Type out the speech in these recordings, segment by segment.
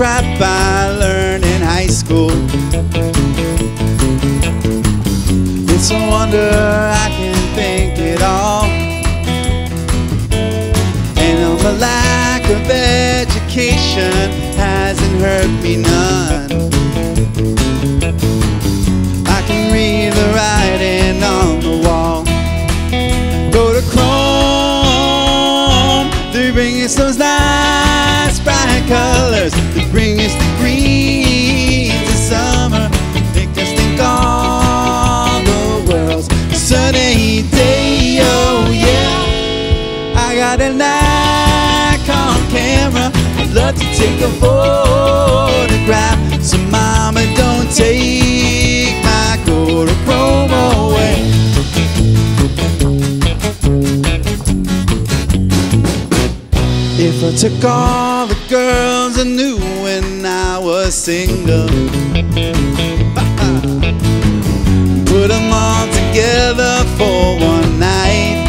crap I learned in high school. It's a wonder I can think it all. And the lack of education hasn't hurt me none. I can read the writing on the wall. Go to Chrome, they bring us those nice bright colors. They bring us the greens of summer, make us think all the world's a sunny day. Oh yeah, I got a Nikon camera, I'd love to take a photograph. So mama, don't take my Kodachrome away. If I took all the girls I knew when I was single, put them all together for one night,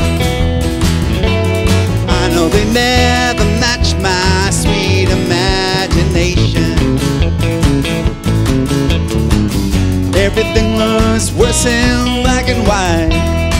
I know they never match my sweet imagination. Everything looks worse in black and white.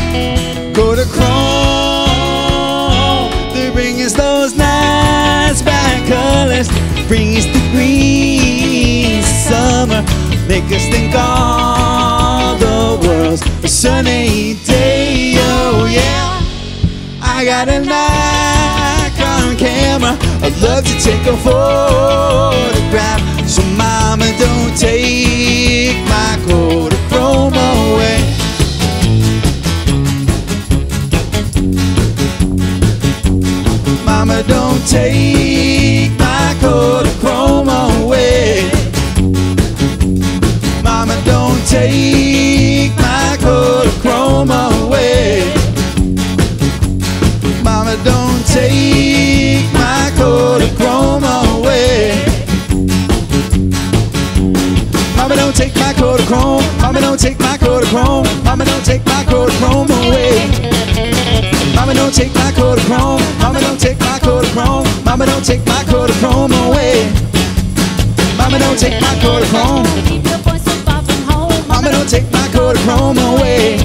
Kodachrome, they bring us those nice bright colors, bring us the green summer, make us think all the world's a sunny day. Oh yeah, I got a Nikon camera, I'd love to take a photograph. So mama, don't take my Kodachrome away. Mama, don't take my Kodachrome away. Mama, don't take my Kodachrome away. Mama, don't take my Kodachrome away. Mama, don't take my Kodachrome. Mama, don't take my Kodachrome. Mama, don't take my Kodachrome away. Mama, don't take my Kodachrome. Mama, don't take my Kodachrome. Mama, don't take my Kodachrome away. Mama, don't take my Kodachrome. Keep your voice so far from home. Mama, don't take my Kodachrome away.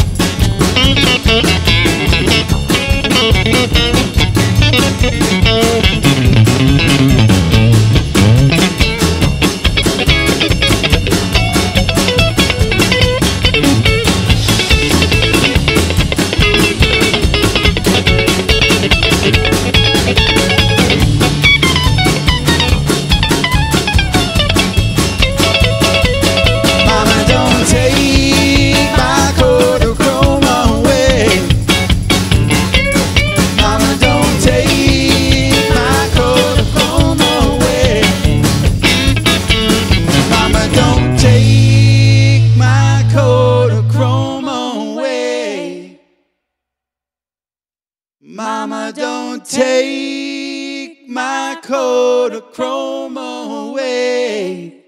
Mama, don't take my Kodachrome away.